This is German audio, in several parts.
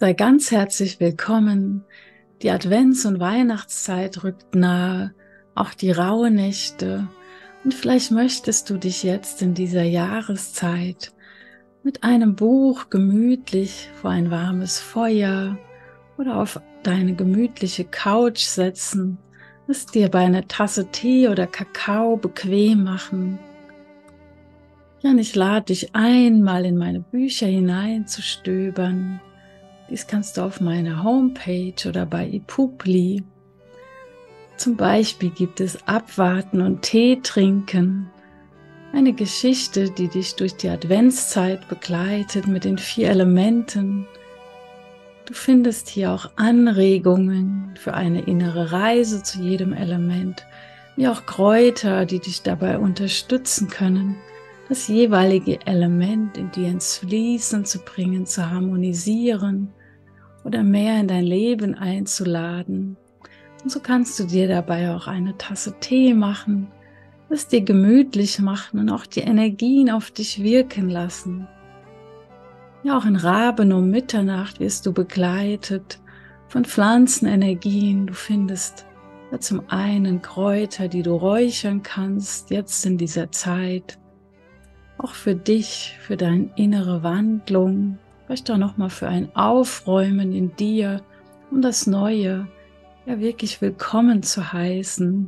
Sei ganz herzlich willkommen. Die Advents- und Weihnachtszeit rückt nahe, auch die Rauhnächte. Und vielleicht möchtest du dich jetzt in dieser Jahreszeit mit einem Buch gemütlich vor ein warmes Feuer oder auf deine gemütliche Couch setzen, es dir bei einer Tasse Tee oder Kakao bequem machen. Ja, und ich lade dich ein, mal in meine Bücher hineinzustöbern. Dies kannst du auf meiner Homepage oder bei ePubli. Zum Beispiel gibt es Abwarten und Tee trinken. Eine Geschichte, die dich durch die Adventszeit begleitet mit den 4 Elementen. Du findest hier auch Anregungen für eine innere Reise zu jedem Element, wie auch Kräuter, die dich dabei unterstützen können, das jeweilige Element in dir ins Fließen zu bringen, zu harmonisieren oder mehr in dein Leben einzuladen. Und so kannst du dir dabei auch eine Tasse Tee machen, es dir gemütlich machen und auch die Energien auf dich wirken lassen. Ja, auch in Raben um Mitternacht wirst du begleitet von Pflanzenenergien. Du findest ja zum einen Kräuter, die du räuchern kannst, jetzt in dieser Zeit. Auch für dich, für deine innere Wandlung, vielleicht auch nochmal für ein Aufräumen in dir, um das Neue ja wirklich willkommen zu heißen.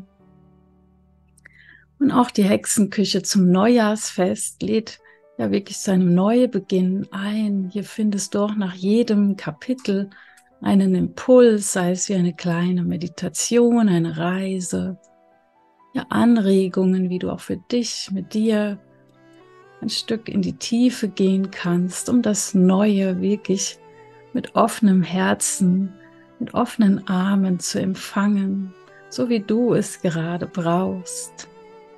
Und auch die Hexenküche zum Neujahrsfest lädt ja wirklich zu einem Neubeginn ein. Hier findest du auch nach jedem Kapitel einen Impuls, sei es wie eine kleine Meditation, eine Reise, ja Anregungen, wie du auch für dich, mit dir ein Stück in die Tiefe gehen kannst, um das Neue wirklich mit offenem Herzen, mit offenen Armen zu empfangen, so wie du es gerade brauchst.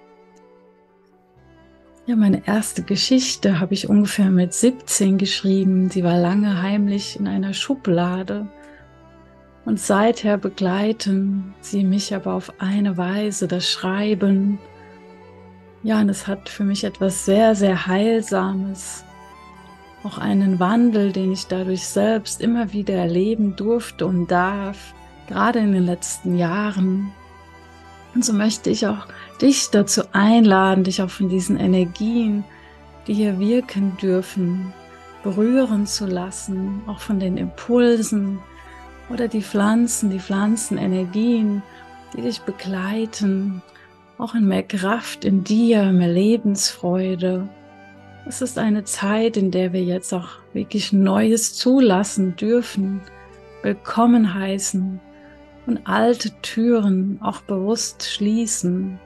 Ja, meine erste Geschichte habe ich ungefähr mit 17 geschrieben. Sie war lange heimlich in einer Schublade. Und seither begleiten sie mich aber auf eine Weise, das Schreiben. Ja, und es hat für mich etwas sehr, sehr Heilsames. Auch einen Wandel, den ich dadurch selbst immer wieder erleben durfte und darf, gerade in den letzten Jahren. Und so möchte ich auch dich dazu einladen, dich auch von diesen Energien, die hier wirken dürfen, berühren zu lassen, auch von den Impulsen oder die Pflanzenenergien, die dich begleiten, auch in mehr Kraft in dir, mehr Lebensfreude. Es ist eine Zeit, in der wir jetzt auch wirklich Neues zulassen dürfen, willkommen heißen und alte Türen auch bewusst schließen.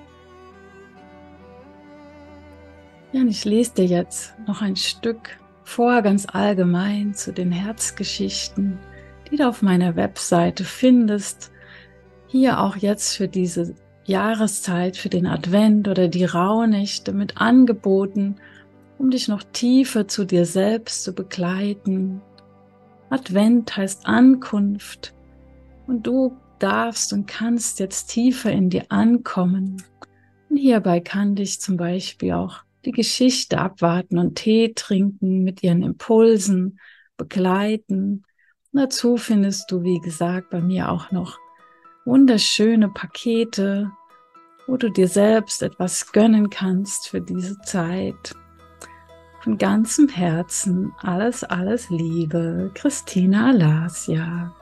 Ja, und ich lese dir jetzt noch ein Stück vor, ganz allgemein zu den Herzgeschichten, die du auf meiner Webseite findest. Hier auch jetzt für diese Jahreszeit, für den Advent oder die Rauhnächte mit Angeboten, um dich noch tiefer zu dir selbst zu begleiten. Advent heißt Ankunft. Und du darfst und kannst jetzt tiefer in dir ankommen. Und hierbei kann dich zum Beispiel auch die Geschichte abwarten und Tee trinken mit ihren Impulsen begleiten. Und dazu findest du, wie gesagt, bei mir auch noch wunderschöne Pakete, wo du dir selbst etwas gönnen kannst für diese Zeit. Von ganzem Herzen alles, alles Liebe, Christina Alasia.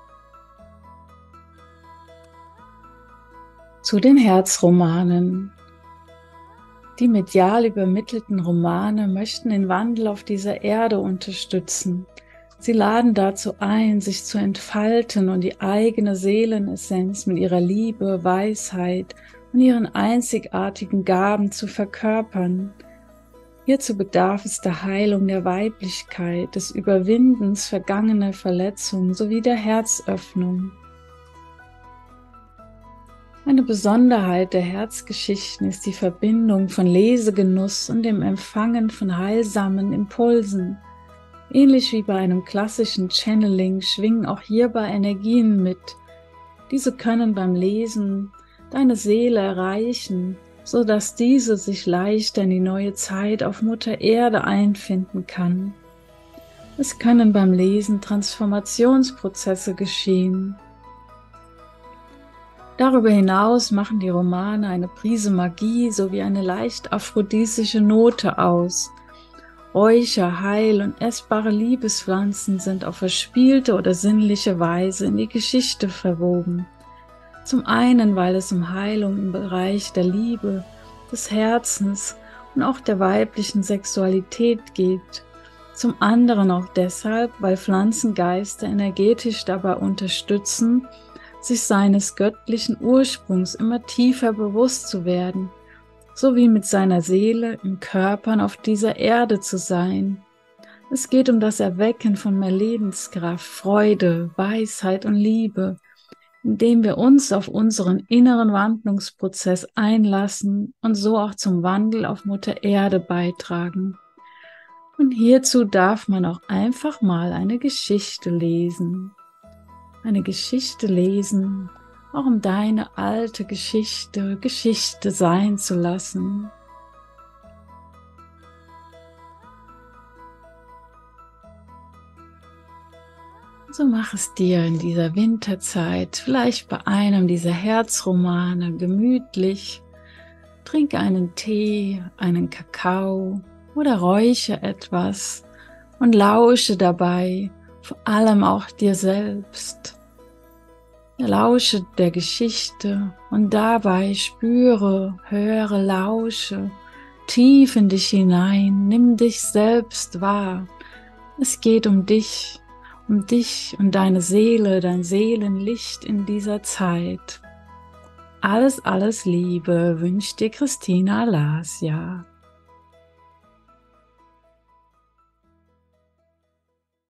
Zu den Herzromanen. Die medial übermittelten Romane möchten den Wandel auf dieser Erde unterstützen. Sie laden dazu ein, sich zu entfalten und die eigene Seelenessenz mit ihrer Liebe, Weisheit und ihren einzigartigen Gaben zu verkörpern. Hierzu bedarf es der Heilung der Weiblichkeit, des Überwindens vergangener Verletzungen sowie der Herzöffnung. Eine Besonderheit der Herzgeschichten ist die Verbindung von Lesegenuss und dem Empfangen von heilsamen Impulsen. Ähnlich wie bei einem klassischen Channeling schwingen auch hierbei Energien mit. Diese können beim Lesen deine Seele erreichen, so dass diese sich leichter in die neue Zeit auf Mutter Erde einfinden kann. Es können beim Lesen Transformationsprozesse geschehen. Darüber hinaus machen die Romane eine Prise Magie sowie eine leicht aphrodisische Note aus. Räucher, Heil- und essbare Liebespflanzen sind auf verspielte oder sinnliche Weise in die Geschichte verwoben. Zum einen, weil es um Heilung im Bereich der Liebe, des Herzens und auch der weiblichen Sexualität geht. Zum anderen auch deshalb, weil Pflanzengeister energetisch dabei unterstützen, sich seines göttlichen Ursprungs immer tiefer bewusst zu werden, sowie mit seiner Seele in Körpern auf dieser Erde zu sein. Es geht um das Erwecken von mehr Lebenskraft, Freude, Weisheit und Liebe, indem wir uns auf unseren inneren Wandlungsprozess einlassen und so auch zum Wandel auf Mutter Erde beitragen. Und hierzu darf man auch einfach mal eine Geschichte lesen. Eine Geschichte lesen, auch um deine alte Geschichte sein zu lassen. So mach es dir in dieser Winterzeit, vielleicht bei einem dieser Herzromane gemütlich. Trinke einen Tee, einen Kakao oder räuche etwas und lausche dabei, vor allem auch dir selbst. Lausche der Geschichte und dabei spüre, höre, lausche tief in dich hinein, nimm dich selbst wahr. Es geht um dich und deine Seele, dein Seelenlicht in dieser Zeit. Alles Liebe wünscht dir Christina Larsja.